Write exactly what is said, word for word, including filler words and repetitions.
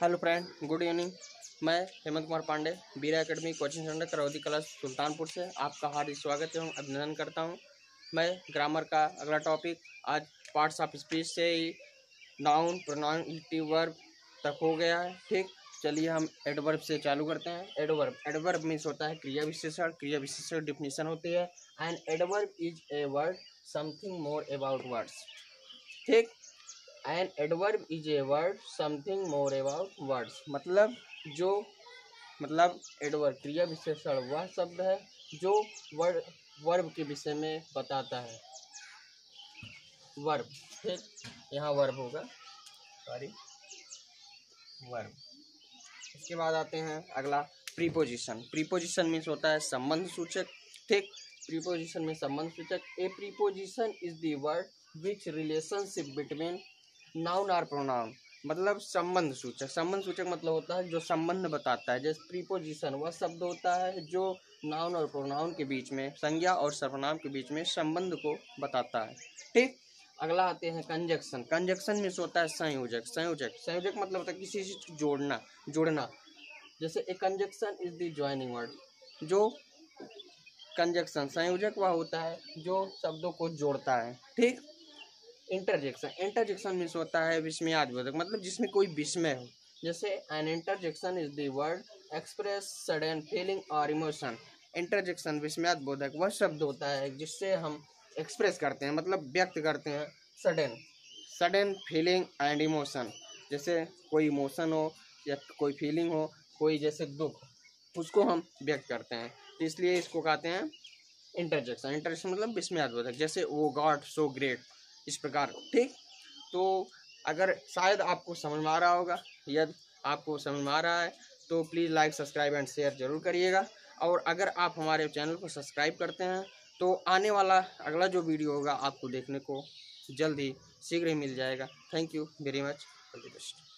Hello friend, good evening. मैं हेमंत कुमार पांडे बीरा academy coaching centre Karaudi कला सुल्तानपुर से आपका हार्दिक स्वागत एवं अभिनंदन करता हूं। मैं ग्रामर का अगला टॉपिक आज पार्ट्स ऑफ स्पीच से ही नाउन प्रोनाउन एक्टिव वर्ब तक हो गया है। ठीक, चलिए हम एडवर्ब से चालू करते हैं। एडवर्ब एडवर्ब मीन्स होता है क्रिया विशेषण। क्रिया विशेषण डिफिनीशन होती है and adverb is a word something more about words. ठीक, an adverb is a word something more about words, मतलब जो मतलब एडवर्ब क्रिया विशेषण वह शब्द है जो वर्ड वर्ब के विषय में बताता है। वर्ब, ठीक, यहाँ वर्ब होगा, सॉरी वर्ब। इसके बाद आते हैं अगला प्रीपोजिशन। प्रीपोजिशन मीन्स होता है संबंध सूचक। ठीक, प्रीपोजिशन में संबंध सूचक। A preposition is the word which relationship between noun और प्रोनाउन, मतलब संबंध सूचक। संबंध सूचक मतलब होता है जो संबंध बताता है। जैसे प्रीपोजिशन वह शब्द होता है जो नाउन और प्रोनाउन के बीच में, संज्ञा और सर्वनाम के बीच में संबंध को बताता है। ठीक, अगला आते हैं कंजक्शन। कंजक्शन मीन्स होता है संयोजक। संयोजक संयोजक मतलब होता है किसी चीज को जोड़ना जोड़ना जैसे a conjunction is the joining word. जो कंजक्शन संयोजक वह होता है जो शब्दों को जोड़ता है। ठीक, इंटरजेक्शन इंटरजेक्शन मीन्स होता है विस्मयादिबोधक, मतलब जिसमें कोई विस्मय हो। जैसे an interjection is the word express sudden feeling और इमोशन। इंटरजेक्शन विस्मयादिबोधक वह शब्द होता है जिससे हम एक्सप्रेस करते हैं, मतलब व्यक्त करते हैं sudden sudden feeling and emotion. जैसे कोई इमोशन हो या कोई फीलिंग हो, कोई जैसे दुख, उसको हम व्यक्त करते हैं, तो इसलिए इसको कहते हैं इंटरजेक्शन। इंटरजेक्शन मतलब विस्मयादिबोधक, जैसे वो गॉड सो ग्रेट, इस प्रकार। ठीक, तो अगर शायद आपको समझ में आ रहा होगा, यदि आपको समझ में आ रहा है तो please like subscribe and share जरूर करिएगा। और अगर आप हमारे चैनल को सब्सक्राइब करते हैं तो आने वाला अगला जो वीडियो होगा आपको देखने को जल्द ही शीघ्र ही मिल जाएगा। Thank you very much, all the best.